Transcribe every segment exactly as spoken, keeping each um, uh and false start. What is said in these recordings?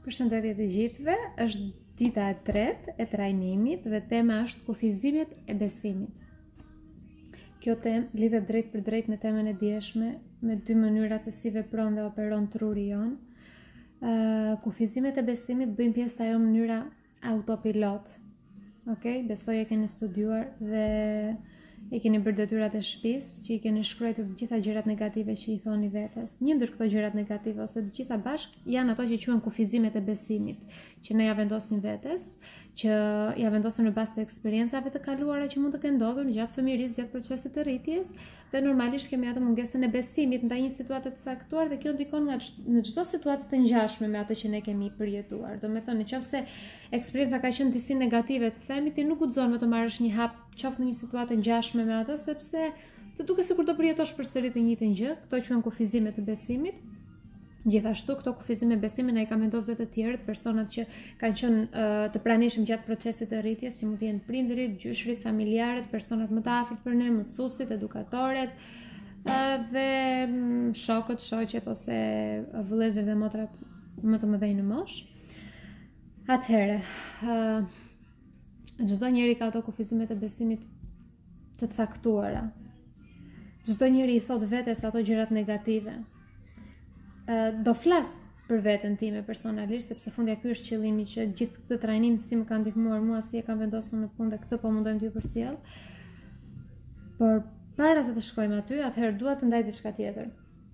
Përshëndetje të gjithëve, është dita e tretë e trajnimit dhe tema është kufizimet e besimit. Kjo temë lidhet drejt për drejt me temën e dieshme, me dy mënyrat se si vepron dhe operon truri jon. Uh, kufizimet e besimit bëjnë pjesë të ajo mënyra autopilot. Okay? Besoj e keni studiuar dhe e keni bërë detyrat e shtëpisë, që i keni shkruar të gjitha gjërat negative që i thoni vetes. Një ndër këto gjërat negative ose të gjitha bashk janë ato që quhen kufizimet e besimit, që ne ja vendosim vetes, që ja vendosim në bazë të eksperiencave të kaluara që mund të kenë ndodhur gjatë fëmijërisë, gjatë procesit të rritjes, dhe normalisht kemi atë mungesën e besimit ndaj një situate të caktuar dhe kjo ndikon nga në çdo situatë të ngjashme me atë që ne kemi përjetuar. Domethënë, nëse eksperienca ka qenë disi negative, të themi, ti nuk guxon më të marrësh një hap qoftë në një situatë ngjashme me atë, sepse të duket sikur do përjetosh përsëri të njëjtën gjë. Këto quhen kufizime të besimit. Gjithashtu këto kufizime besimi na i kanë vendosur të tjerët, personat që kanë qenë uh, të pranishëm gjatë procesit të rritjes, që mund të jenë prindërit, gjyshrit, familjarët, personat më të afërt për ne, mësuesit, edukatorët, uh, dhe um, shokët, shoqet ose vëllezërit dhe motrat më të mëdhenj në moshë. Atëherë, uh, çdo njeri ka ato kufizimet e besimit të caktuara. Çdo njeri i thot vetes ato gjërat negative. Do flas për veten time personalisht, sepse fundja ky është qëllimi, që gjithë këtë trajnim si më ka ndihmuar mua, si e kam vendosur në punë, dhe këtë po mundojmë t'ju përcjell. Por para se të shkojmë aty, atëherë dua të ndaj diçka tjetër.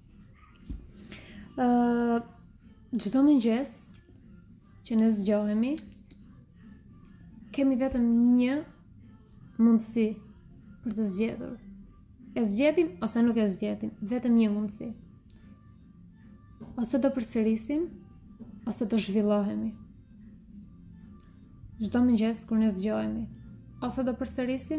Ë, çdo mëngjes që ne zgjohemi, kemi vetëm një mundësi për të zgjedhur. E zgjedhim ose nuk e zgjedhim, vetëm një mundësi. Ose do përsërisim, ose do zhvillohemi. Çdo mëngjes kur ne zgjohemi, ose do përsërisim,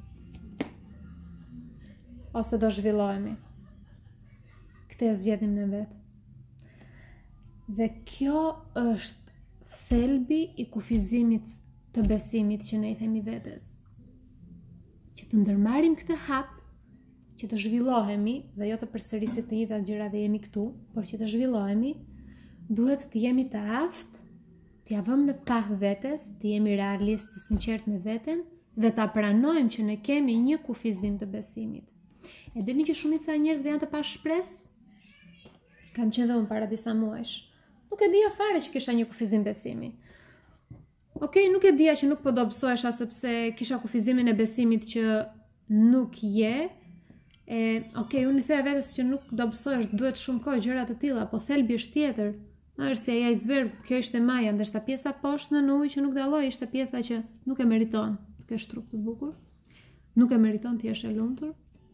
ose do zhvillohemi. Këtë e zgjedhim në vetë. Dhe kjo është thelbi i kufizimit të besimit që ne i themi vetes. Që të ndërmarrim këtë hap, që të zhvillohemi, dhe jo të përsërisim të njëjtat gjëra dhe jemi këtu, por që të zhvillohemi, duhet të jemi të aftë, t'ia vëmë në pah vetes, të jemi realist, të sinqert me veten, dhe ta pranojmë që ne kemi një kufizim të besimit. E dini që shumica e njerëzve janë të pashpresë? Kam qenë dhe unë para disa muajsh. Nuk e dija fare që kisha një kufizim besimi. Okej, nuk e dija që nuk po dobësohesha sepse kisha kufizimin e besimit që nuk je. E, okay, unë i theja vetes që nuk do bësohesh, duhet shumë kohë, gjëra të tilla, po thelbi është tjetër. Është si ai iceberg, kjo ishte maja, ndërsa pjesa poshtë në ujë që nuk dalloi ishte pjesa që nuk e meriton të kesh trup të bukur, nuk e meriton të jesh e lumtur.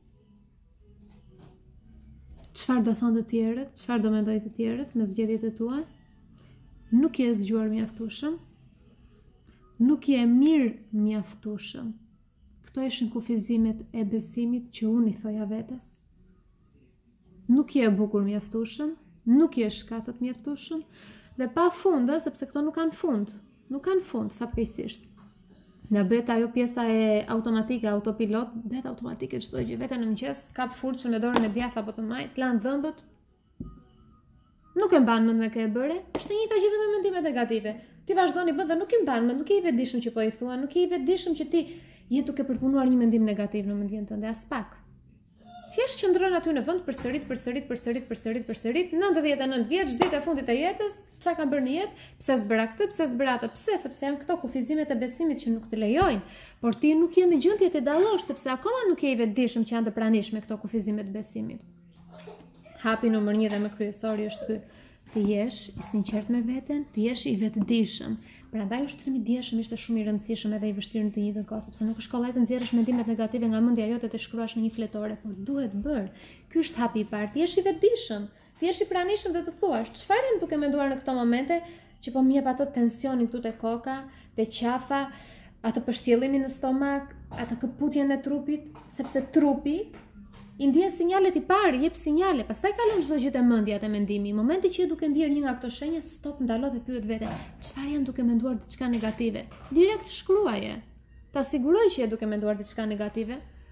Çfarë do thonë të tjerët, çfarë do mendojnë të tjerët me zgjedhjet e tua? Nuk je zgjuar mjaftueshëm. Nuk je mirë mjaftueshëm. Këto ishin kufizimet e besimit që unë i thoja vetes. Nuk je e bukur mjaftueshëm, nuk je shkatët mjaftueshëm, dhe pa fund, sepse këto nuk kanë fund. Nuk kanë fund, fatkeqësisht. Na bëhet ajo pjesa e automatike, autopilot, bëhet automatike çdo gjë. Vetëm në mëngjes kap furçën me dorën e djathtë apo të majt, lan dhëmbët. Nuk e mban mend me kë e bëre, është e njëjta gjithë me mendime negative. Ti vazhdoni bë dhe nuk i mban mend, nuk je i vetëdijshëm që po i thua, nuk je i vetëdijshëm që ti je duke përpunuar një mendim negativ në mendjen tënde, as pak. Thjesht qëndron aty në vend, përsërit, përsërit, përsërit, përsërit, përsërit, nëntëdhjetë e nëntë vjeç, ditë e fundit e jetës, çka kanë bërë në jetë, pse s'bëra këtë, pse s'bëra atë, pse, sepse janë këto kufizimet e besimit që nuk të lejojnë, por ti nuk je në gjendje të dallosh, sepse akoma nuk je i vetëdijshëm që janë të pranishme këto kufizime të besimit. Hapi numër një dhe më kryesori është ky. Të jesh i sinqert me veten, të jesh i vetëdijshëm. Prandaj ushtrimi i dieshëm ishte shumë i rëndësishëm edhe i vështirë në të njëjtën kohë, sepse nuk është kollaj të nxjerrësh mendimet negative nga mendja jote të shkruash në një fletore, por duhet bër. Ky është hapi i parë. Të jesh i vetëdijshëm, të jesh i pranishëm dhe të thuash, çfarë jam duke menduar në këto momente që po më jep atë tensionin këtu te koka, te qafa, atë pështjellimin në stomak, atë këputjen e trupit, sepse trupi i ndjen sinjalet i parë, jep sinjale, pastaj kalon çdo gjë te mendja te mendimi. Në momentin që je duke ndier një nga këto shenja, stop, ndalo dhe pyet veten, çfarë jam duke menduar diçka negative? Direkt shkruaje. Ta siguroj që je duke menduar diçka negative.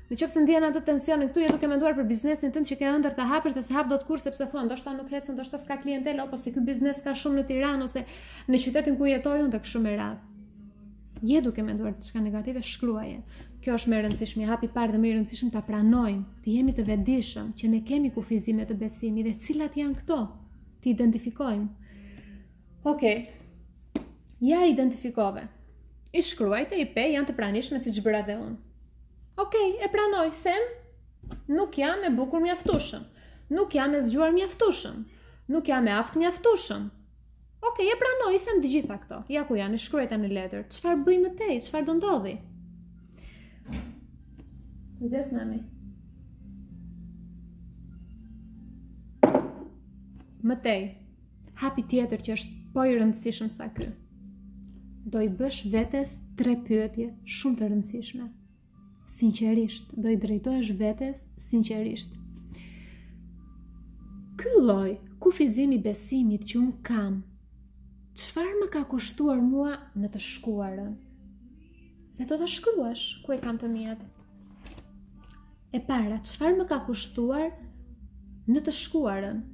Në qoftë se ndjen atë tensionin këtu, je duke menduar për biznesin tënd që ke ëndër ta hapësh dhe se hap dot kurrë sepse thon, ndoshta nuk ecën, ndoshta s'ka klientelë, apo se ky biznes ka shumë në Tiranë ose në qytetin ku jetoj unë tek shumë e radh. Je duke menduar diçka negative, shkruaje. Kjo është më e rëndësishme, hapi i parë dhe më i rëndësishëm ta pranojmë, të jemi të vetëdijshëm që ne kemi kufizime të besimit dhe cilat janë këto, të identifikojmë. Okej. Ja identifikove. I shkruajte, i pe, janë të pranishme siç bëra dhe unë. Okej, e pranoj, them, nuk jam e bukur mjaftueshëm. Nuk jam e zgjuar mjaftueshëm. Nuk jam e aftë mjaftueshëm. Okej, e pranoj, them të gjitha këto. Ja ku janë, shkruajta në letër. Çfarë bëj më tej? Çfarë do ndodhi? Kujdes mami. Më tej, hapi tjetër që është po i rëndësishëm sa ky. Do i bësh vetes tre pyetje shumë të rëndësishme. Sinqerisht, do i drejtohesh vetes sinqerisht. Ky lloj kufizimi besimit që un kam, çfarë më ka kushtuar mua në të shkuarën? Dhe do ta shkruash ku e kam të mijat. E para, çfarë më ka kushtuar në të shkuarën?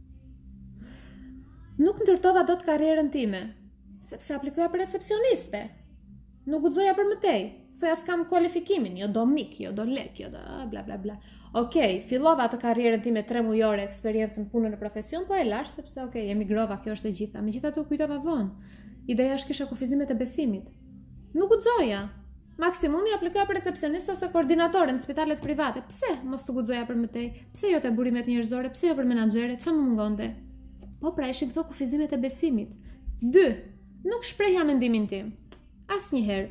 Nuk ndërtova dot karrierën time, sepse aplikoja për recepcioniste. Nuk guxoja për më tej. Thoja s'kam kualifikimin, jo do mik, jo do lek, jo do bla bla bla. Okej, fillova atë karrierën time tre mujore eksperiencën punën në profesion, po e lash sepse okej, emigrova, kjo është e gjitha. Megjithatë u kujtova vonë. Ideja është kisha kufizimet e besimit. Nuk guxoja. Maksimumi aplikoja për recepcionist ose koordinatore në spitalet private. Pse mos të guxoja për më tej? Pse jo te burimet njerëzore? Pse jo për menaxhere? Ç'a më mungonte? Po pra ishin këto kufizimet e besimit. dy. Nuk shprehja mendimin tim. Asnjëherë.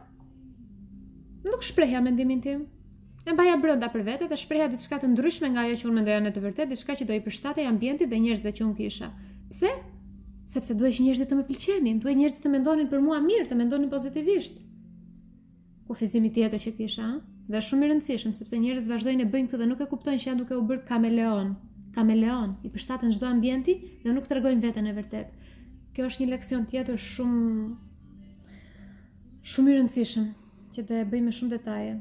Nuk shprehja mendimin tim. E mbaja brenda për vete dhe shprehja diçka të ndryshme nga ajo që unë mendoja në të vërtetë, diçka që do i përshtatej ambientit dhe njerëzve që unë kisha. Pse? Sepse duhej që njerëzit të më pëlqenin, duhej njerëzit të mendonin për mua mirë, të mendonin pozitivisht. Kufizimi tjetër që kisha, dhe shumë i rëndësishëm sepse njerëzit vazhdojnë e bëjnë këtë dhe nuk e kuptojnë që janë duke u bërë kameleon. Kameleon, i përshtaten çdo ambienti dhe nuk tregojnë veten e vërtetë. Kjo është një leksion tjetër shumë shumë i rëndësishëm që do e bëj me shumë detaje.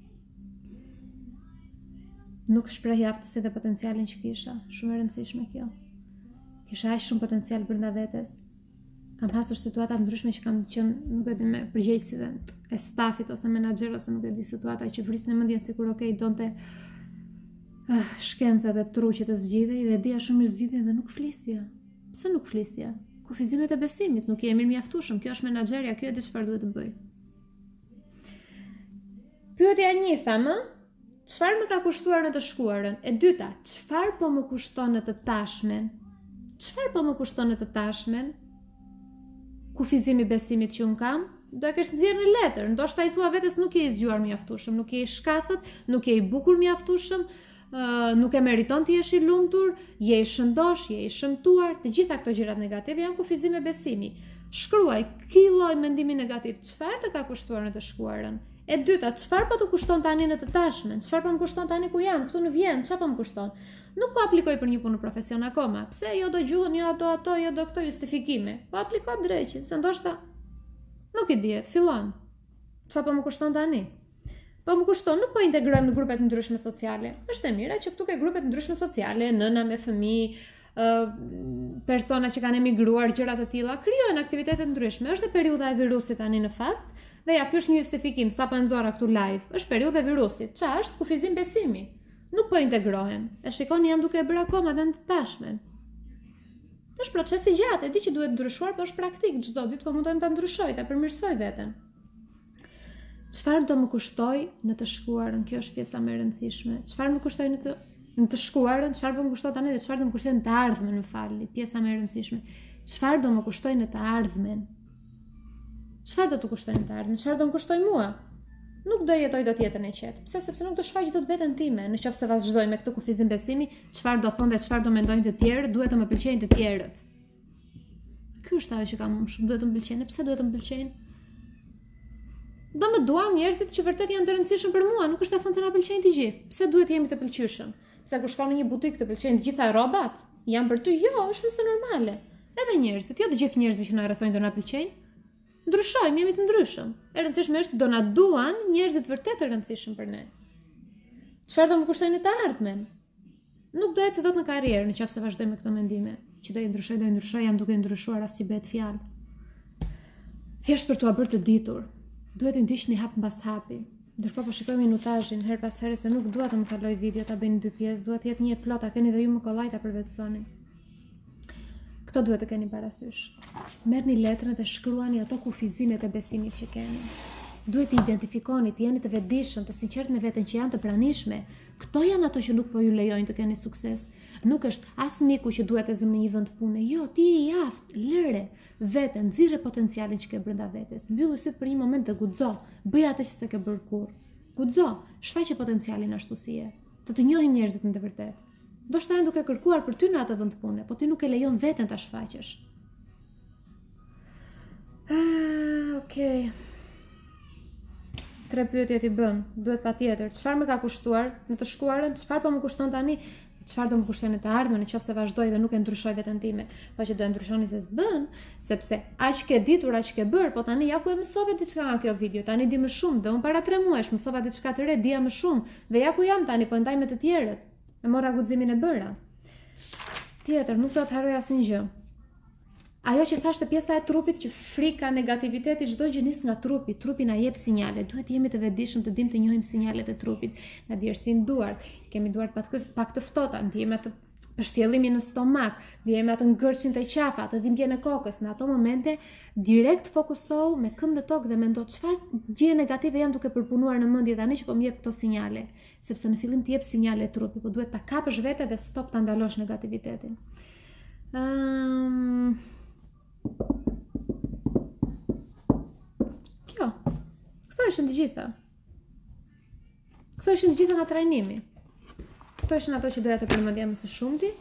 Nuk shpreh aftësitë dhe potencialin që kisha, shumë e rëndësishme kjo. Kisha aq shumë potencial brenda vetes. Kam pasur situata të ndryshme që kam qenë, nuk e di, me përgjegjësive e stafit ose menaxher ose nuk e di, situata që vrisnin mendjen sikur okay, donte uh, shkenca dhe truqe të zgjidhej dhe dija shumë mirë zgjidhjen dhe nuk flisja. Pse nuk flisja? Kufizimet e besimit, nuk je mirë mjaftueshëm, kjo është menaxherja, kjo e di çfarë duhet të bëj. Pyetja një thamë, çfarë më ka kushtuar në të shkuarën? E dyta, çfarë po më kushton në të tashmen? Çfarë po më kushton në të tashmen? Kufizimi besimit që un kam, do e kesh nxjerrë në letër, ndoshta i thua vetes nuk je i zgjuar mjaftueshëm, nuk je i shkathët, nuk je i bukur mjaftueshëm, Uh, nuk e meriton të jesh i lumtur, je i shëndosh, je i shëmtuar, të gjitha këto gjërat negative janë kufizime besimi. Shkruaj ky lloj mendimi negativ, çfarë të ka kushtuar në të shkuarën? E dyta, çfarë po të kushton tani në të tashmen? Çfarë po më kushton tani ku jam, këtu në Vjenë, çfarë po më kushton? Nuk po aplikoj për një punë në profesion akoma. Pse jo do gjuhën, jo do ato, jo do këto justifikime. Po apliko drejt, se ndoshta nuk i dihet, fillon. Çfarë po më kushton tani? Po më kushton, nuk po integrojmë në grupet ndryshme sociale. Është e mira që këtu ke grupet ndryshme sociale, nëna me fëmijë, persona që kanë emigruar, gjëra të tilla, krijojnë aktivitete ndryshme. Është periudha e virusit tani në fakt, dhe ja ky është një justifikim, sapo e nxorra këtu live. Është periudha e virusit. Ç'a është? Kufizim besimi. Nuk po integrohen. E shikoni, jam duke e bërë akoma edhe në të tashmen. Është proces i gjatë, e di që duhet ndryshuar, por është praktik çdo ditë, po mundojmë ta ndryshoj, ta përmirësoj veten. Çfarë do më kushtoj në të shkuarën? Kjo është pjesa më e rëndësishme. Çfarë më kushtoj në të në të shkuarën? Çfarë do më kushtoj tani dhe çfarë do më kushtoj në të ardhmen, më falni, pjesa më e rëndësishme. Çfarë do më kushtoj në të ardhmen? Çfarë do të kushtoj në të ardhmen? Çfarë do më kushtoj mua? Nuk do jetoj dot jetën e qetë. Pse? Sepse nuk do shfaq dot veten time. Nëse vazhdoj me këtë kufizim besimi, çfarë do thonë dhe çfarë do mendojnë të tjerët, duhet të më pëlqejnë të tjerët. Ky është ajo që kam unë shumë, duhet të më pëlqejnë. Pse duhet të më pëlqejnë? Do më duan njerëzit që vërtet janë të rëndësishëm për mua, nuk është të thënë të na pëlqejnë të gjithë. Pse duhet jemi të pëlqyeshëm? Pse kur shkon në një butik të pëlqejnë të gjitha rrobat? Janë për ty? Jo, është mëse normale. Edhe njerëzit, jo të gjithë njerëzit që na rrethojnë do na pëlqejnë. Ndryshojmë, jemi të ndryshëm. E rëndësishme është do na duan njerëzit vërtet të rëndësishëm për ne. Çfarë do më kushtojnë të ardhmen? Nuk dohet se do të në karrierë, në qoftë se vazhdoj me këto mendime. Që do i ndryshoj, do i ndryshoj, jam duke ndryshuar as që bëhet fjalë. Thjesht për t'ua bërë të ditur. Duhet të ndiqni hap mbas hapi. Ndërkohë po shikoj minutazhin her pas here se nuk dua të më kaloj video ta bëjnë dy pjesë, duhet të jetë një plot, a keni dhe ju më kollaj ta përvetësoni. Këto duhet të keni parasysh. Merrni letrën dhe shkruani ato kufizimet e besimit që keni. Duhet të identifikoni, të jeni të vetëdijshëm, të sinqertë me veten që janë të pranishme. Këto janë ato që nuk po ju lejojnë të keni sukses. Nuk është as miku që duhet të zëm në një vend pune. Jo, ti je i aftë, lëre veten, nxirre potencialin që ke brenda vetes. Mbylli syt për një moment dhe guxo. Bëj atë që s'e ke bërë kurrë. Guxo, shfaqe potencialin ashtu si je. Të të njohin njerëzit në të vërtetë. Do shta janë duke kërkuar për ty në atë vend pune, po ti nuk e lejon veten ta shfaqesh. Ah, okay. Tre pyetje ti bën, duhet patjetër. Çfarë më ka kushtuar në të shkuarën? Çfarë po më kushton tani? Çfarë do më kushtojë në të ardhmen, nëse vazhdoj dhe nuk e ndryshoj veten time? Po që do e ndryshoni se s'bën, sepse aq ke ditur, aq ke bër, po tani ja ku e mësove diçka nga kjo video. Tani di më shumë dhe un para tre muajsh mësova diçka të re, dija më shumë dhe ja ku jam tani, po ndaj me të tjerët. E morra guximin e bëra. Tjetër, nuk do të harroj asnjë gjë. Ajo që thashtë pjesa e trupit që frika, negativiteti, çdo gjë nis nga trupi, trupi na jep sinjale. Duhet të jemi të vetëdijshëm të dimë të njohim sinjalet e trupit. Na djersin duart, kemi duart pak të, pak të ftohta, ndjejmë atë pështjellimin në stomak, ndjejmë atë ngërçin të qafa, atë dhimbjen e kokës. Në ato momente direkt fokusohu me këmbë në tokë dhe mendo çfarë gjë negative jam duke përpunuar në mendje tani që po më jep këto sinjale, sepse në fillim të jep sinjale e trupit, po duhet ta kapësh vete dhe stop ta ndalosh negativitetin. Um, Kjo, këto ishin të gjitha. Këto ishin të gjitha nga trajnimi. Këto ishin ato që doja të përmendja më së shumti.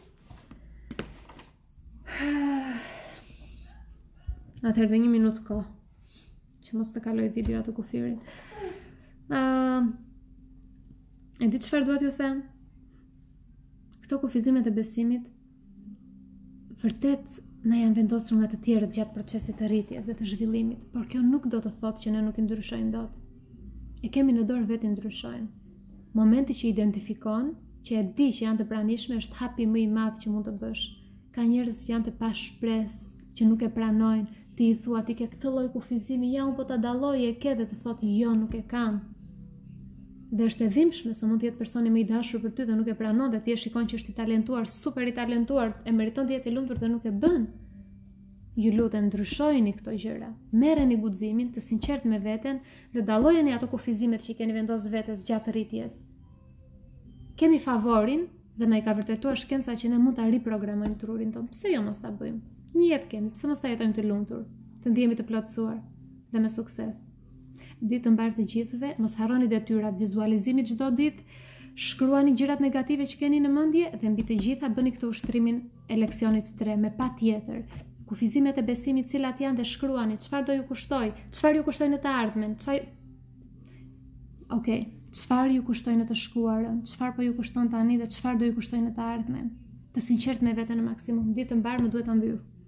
Atëherë dhe një minutë kohë, që mos të kaloj video atë kufirin. Uh, e di çfarë dua t'ju them? Këto kufizimet e besimit vërtet na janë vendosur nga të tjerët gjatë procesit të rritjes dhe të zhvillimit, por kjo nuk do të thotë që ne nuk i ndryshojmë dot. E kemi në dorë vetë ndryshojmë. Momenti që identifikon, që e di që janë të pranishme, është hapi më i madh që mund të bësh. Ka njerëz që janë të pashpresë, që nuk e pranojnë, ti i thua ti ke këtë lloj kufizimi, ja un po ta dalloj e ke dhe të thotë jo, nuk e kam. Dhe është e dhimbshme se mund të jetë personi më i dashur për ty dhe nuk e pranon dhe ti e shikon që është i talentuar, super i talentuar, e meriton të jetë i lumtur dhe nuk e bën. Ju lutem, ndryshojeni këto gjëra. Merreni guximin, të sinqertë me veten dhe dallojeni ato kufizimet që i keni vendosur vetes gjatë rritjes. Kemi favorin dhe na i ka vërtetuar shkenca që ne mund ta riprogramojmë trurin ton. Pse jo mos ta bëjmë? Një jetë kemi, pse mos ta jetojmë të lumtur, të ndihemi të plotësuar dhe me sukses. Ditë të mbarë të gjithëve, mos harroni detyrat, vizualizimit çdo ditë, shkruani gjërat negative që keni në mendje dhe mbi të gjitha bëni këtë ushtrimin e leksionit tre me patjetër. Kufizimet e besimit cilat janë dhe shkruani çfarë do ju kushtoj, çfarë ju kushtoj në të ardhmen, çfarë Okej, çfarë ju kushtoj në të shkuarën, çfarë po ju kushton tani dhe çfarë do ju kushtoj në të ardhmen. Të sinqertë me veten në maksimum. Ditë të mbarë më duhet ta mbyll.